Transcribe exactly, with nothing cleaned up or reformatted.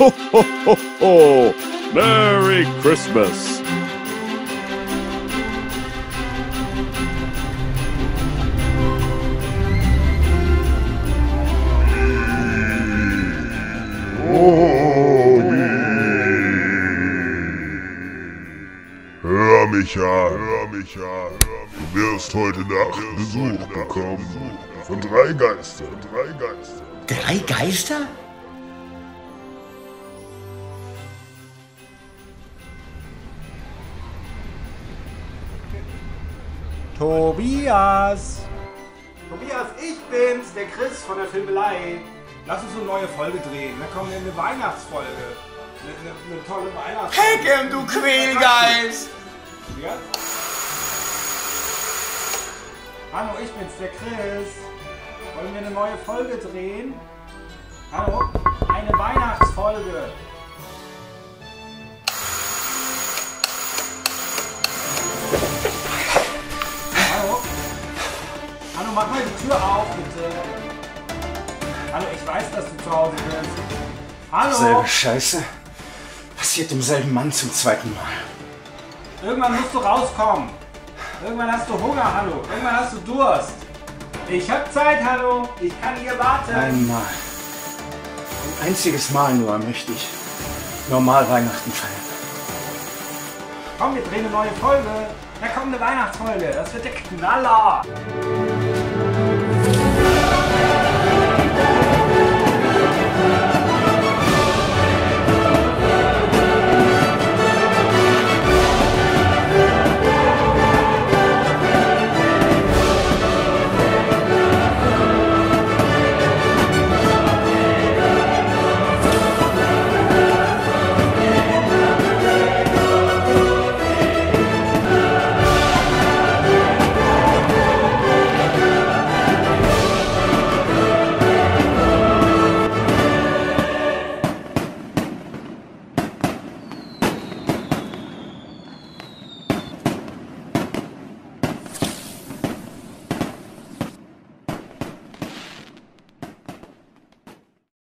Ho, ho, ho, ho. Merry Christmas. Hör mich an, hör mich an, hör mich. Du wirst heute Nacht Besuch bekommen von drei Geistern, drei Geistern. Drei Geister? Tobias! Tobias, ich bin's, der Chris von der Filmelei. Lass uns eine neue Folge drehen. Da kommt eine Weihnachtsfolge. Eine, eine, eine tolle Weihnachtsfolge. Hacken, du Quälgeist! Ja? Hallo, ich bin's, der Chris. Wollen wir eine neue Folge drehen? Hallo? Eine Weihnachtsfolge. Hallo? Hallo, mach mal die Tür auf, bitte. Hallo, ich weiß, dass du zu Hause bist. Hallo? Selbe Scheiße. Passiert demselben Mann zum zweiten Mal. Irgendwann musst du rauskommen. Irgendwann hast du Hunger, hallo. Irgendwann hast du Durst. Ich hab Zeit, hallo. Ich kann hier warten. Einmal. Ein einziges Mal nur möchte ich normal Weihnachten feiern. Komm, wir drehen eine neue Folge. Da kommt eine Weihnachtsfolge. Das wird der Knaller.